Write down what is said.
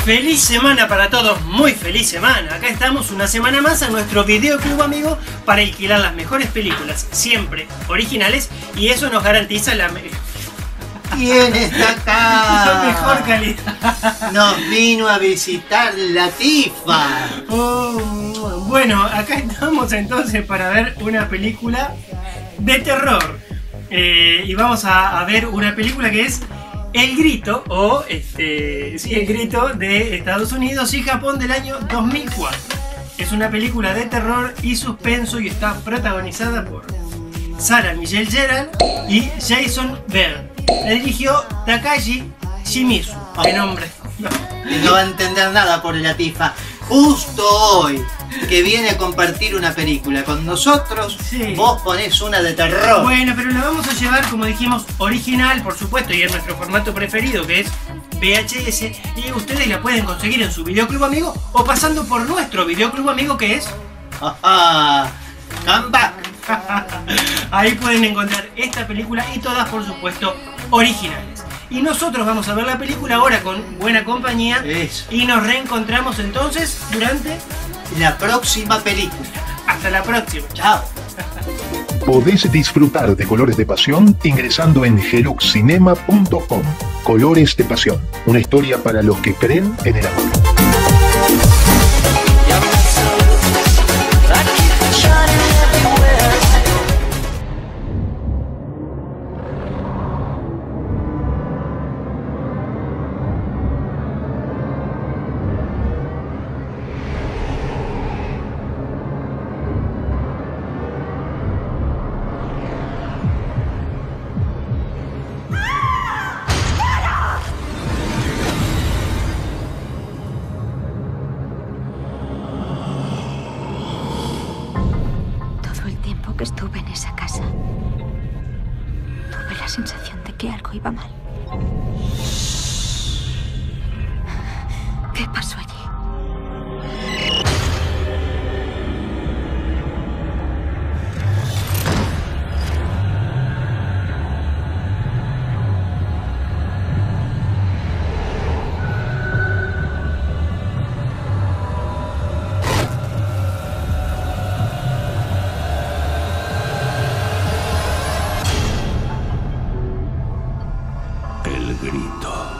Feliz semana para todos, muy feliz semana. Acá estamos una semana más a nuestro videoclub amigo para alquilar las mejores películas, siempre originales, y eso nos garantiza la ¿Quién está acá? la mejor calidad. Nos vino a visitar Latifa. Bueno, acá estamos entonces para ver una película de terror. Y vamos a ver una película que es El Grito, o El Grito de Estados Unidos y Japón del año 2004. Es una película de terror y suspenso y está protagonizada por Sarah Michelle Gellar y Jason Byrne. La dirigió Takashi Shimizu. ¿Qué nombre? No va a entender nada por Latifa. Justo hoy que viene a compartir una película con nosotros, Sí. Vos ponés una de terror. Bueno, pero la vamos a llevar, como dijimos, original, por supuesto, y en nuestro formato preferido, que es VHS, y ustedes la pueden conseguir en su videoclub amigo o pasando por nuestro videoclub amigo, que es... Come back. Ahí pueden encontrar esta película y todas, por supuesto, originales. Y nosotros vamos a ver la película ahora con buena compañía. Eso. Y nos reencontramos entonces durante... La próxima película. Hasta la próxima. Chao. Podés disfrutar de Colores de Pasión ingresando en geluxcinema.com. Colores de Pasión, una historia para los que creen en el amor. Que estuve en esa casa, tuve la sensación de que algo iba mal. ¿Qué pasó allí? El Grito.